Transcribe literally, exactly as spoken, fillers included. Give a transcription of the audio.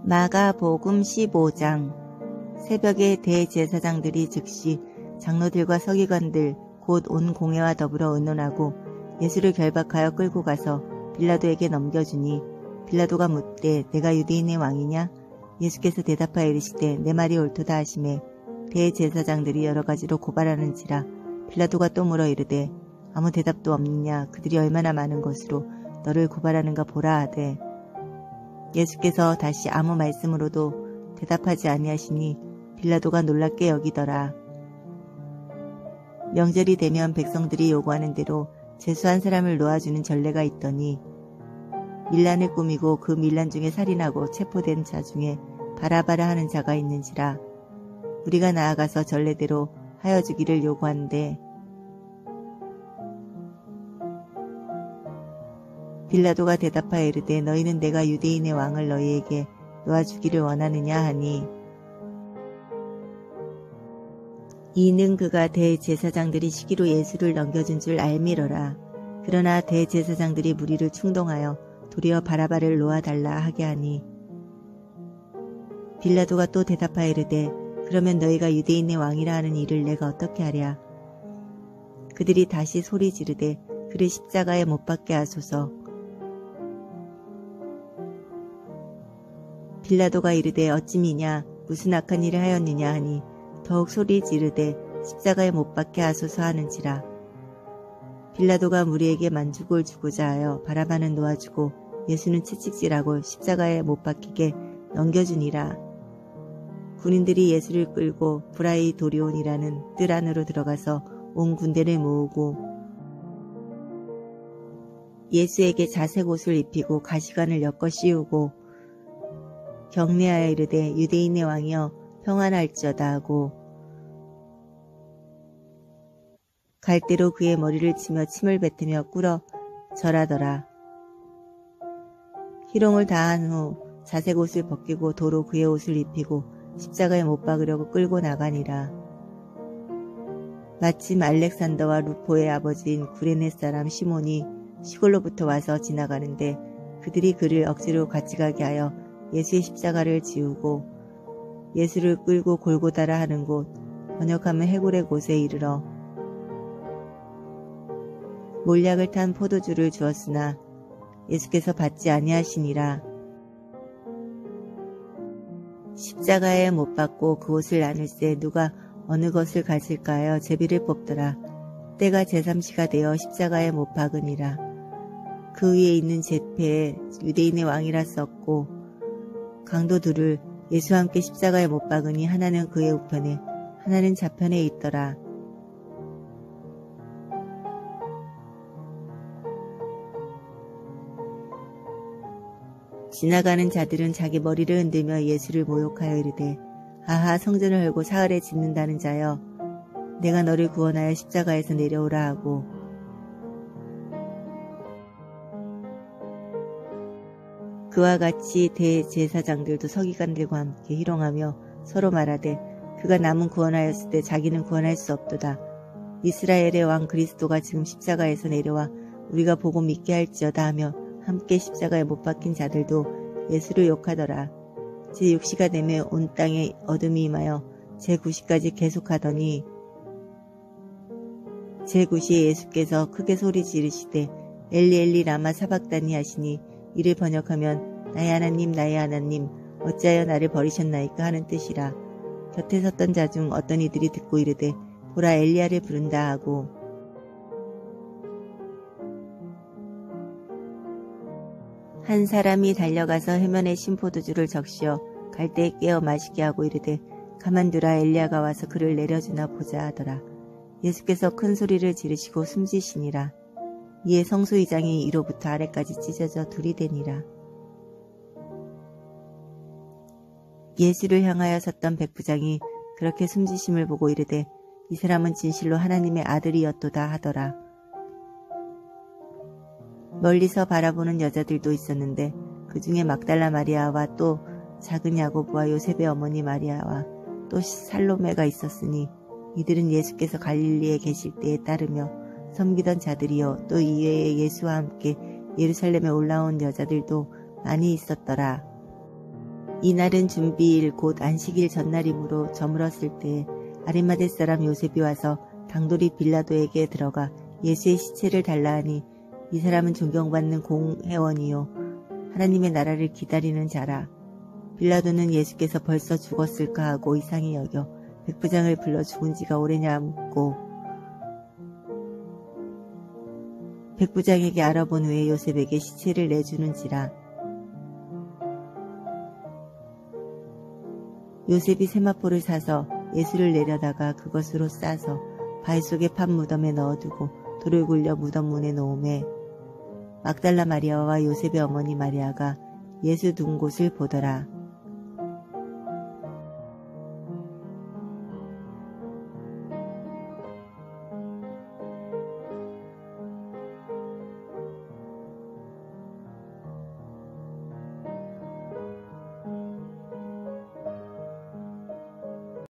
마가복음 십오 장. 새벽에 대제사장들이 즉시 장로들과 서기관들 곧 온 공회와 더불어 의논하고 예수를 결박하여 끌고 가서 빌라도에게 넘겨주니 빌라도가 묻되 내가 유대인의 왕이냐? 예수께서 대답하여 이르시되 내 말이 옳도다 하시매 대제사장들이 여러 가지로 고발하는지라 빌라도가 또 물어 이르되 아무 대답도 없느냐? 그들이 얼마나 많은 것으로 너를 고발하는가 보라 하되 예수께서 다시 아무 말씀으로도 대답하지 아니하시니 빌라도가 놀랍게 여기더라. 명절이 되면 백성들이 요구하는 대로 재수한 사람을 놓아주는 전례가 있더니 밀란을 꾸미고 그 밀란 중에 살인하고 체포된 자 중에 바라바라 하는 자가 있는지라 우리가 나아가서 전례대로 하여 주기를 요구하는데 빌라도가 대답하여 이르되 너희는 내가 유대인의 왕을 너희에게 놓아주기를 원하느냐 하니 이는 그가 대제사장들이 시기로 예수를 넘겨준 줄 알미러라. 그러나 대제사장들이 무리를 충동하여 도리어 바라바를 놓아달라 하게 하니 빌라도가 또 대답하여 이르되 그러면 너희가 유대인의 왕이라 하는 일을 내가 어떻게 하랴. 그들이 다시 소리 지르되 그를 십자가에 못 박게 하소서. 빌라도가 이르되 어찌미냐 무슨 악한 일을 하였느냐 하니 더욱 소리 지르되 십자가에 못 박게 하소서 하는지라. 빌라도가 무리에게 만죽을 주고자 하여 바라바는 놓아주고 예수는 채찍질하고 십자가에 못 박히게 넘겨주니라. 군인들이 예수를 끌고 브라이 도리온이라는 뜰 안으로 들어가서 온 군대를 모으고 예수에게 자색 옷을 입히고 가시관을 엮어 씌우고 경례하여 이르되 유대인의 왕이여 평안할지어다 하고 갈대로 그의 머리를 치며 침을 뱉으며 꿇어 절하더라. 희롱을 다한 후 자색 옷을 벗기고 도로 그의 옷을 입히고 십자가에 못 박으려고 끌고 나가니라. 마침 알렉산더와 루포의 아버지인 구레네 사람 시몬이 시골로부터 와서 지나가는데 그들이 그를 억지로 같이 가게 하여 예수의 십자가를 지우고 예수를 끌고 골고다라 하는 곳, 번역하면 해골의 곳에 이르러 몰약을 탄 포도주를 주었으나 예수께서 받지 아니하시니라. 십자가에 못 박고 그 옷을 나눌새 누가 어느 것을 가질까 하여 제비를 뽑더라. 때가 제삼시가 되어 십자가에 못 박으니라. 그 위에 있는 제패에 유대인의 왕이라 썼고 강도 둘을 예수와 함께 십자가에 못 박으니 하나는 그의 우편에 하나는 좌편에 있더라. 지나가는 자들은 자기 머리를 흔들며 예수를 모욕하여 이르되 아하 성전을 헐고 사흘에 짓는다는 자여 내가 너를 구원하여 십자가에서 내려오라 하고 그와 같이 대제사장들도 서기관들과 함께 희롱하며 서로 말하되 그가 남은 구원하였을 때 자기는 구원할 수 없도다. 이스라엘의 왕 그리스도가 지금 십자가에서 내려와 우리가 보고 믿게 할지어다 하며 함께 십자가에 못 박힌 자들도 예수를 욕하더라. 제육 시가 되며 온 땅에 어둠이 임하여 제구 시까지 계속하더니 제구 시에 예수께서 크게 소리 지르시되 엘리 엘리 라마 사박다니 하시니 이를 번역하면 나의 하나님 나의 하나님 어찌하여 나를 버리셨나이까 하는 뜻이라. 곁에 섰던 자 중 어떤 이들이 듣고 이르되 보라 엘리야를 부른다 하고 한 사람이 달려가서 해면에 신 포도주를 적시어 갈대에 깨어 마시게 하고 이르되 가만두라 엘리야가 와서 그를 내려주나 보자 하더라. 예수께서 큰 소리를 지르시고 숨지시니라. 이에 성소의장이 이로부터 아래까지 찢어져 둘이 되니라. 예수를 향하여 섰던 백부장이 그렇게 숨지심을 보고 이르되 이 사람은 진실로 하나님의 아들이었도다 하더라. 멀리서 바라보는 여자들도 있었는데 그 중에 막달라 마리아와 또 작은 야고보와 요셉의 어머니 마리아와 또 살로메가 있었으니 이들은 예수께서 갈릴리에 계실 때에 따르며 섬기던 자들이요 또 이외에 예수와 함께 예루살렘에 올라온 여자들도 많이 있었더라. 이날은 준비일 곧 안식일 전날이므로 저물었을 때 아리마대 사람 요셉이 와서 당돌이 빌라도에게 들어가 예수의 시체를 달라 하니 이 사람은 존경받는 공회원이요 하나님의 나라를 기다리는 자라. 빌라도는 예수께서 벌써 죽었을까 하고 이상히 여겨 백부장을 불러 죽은 지가 오래냐 묻고 백부장에게 알아본 후에 요셉에게 시체를 내주는지라. 요셉이 세마포를 사서 예수를 내려다가 그것으로 싸서 바위 속에 판 무덤에 넣어두고 돌을 굴려 무덤 문에 놓음에 막달라 마리아와 요셉의 어머니 마리아가 예수 둔 곳을 보더라.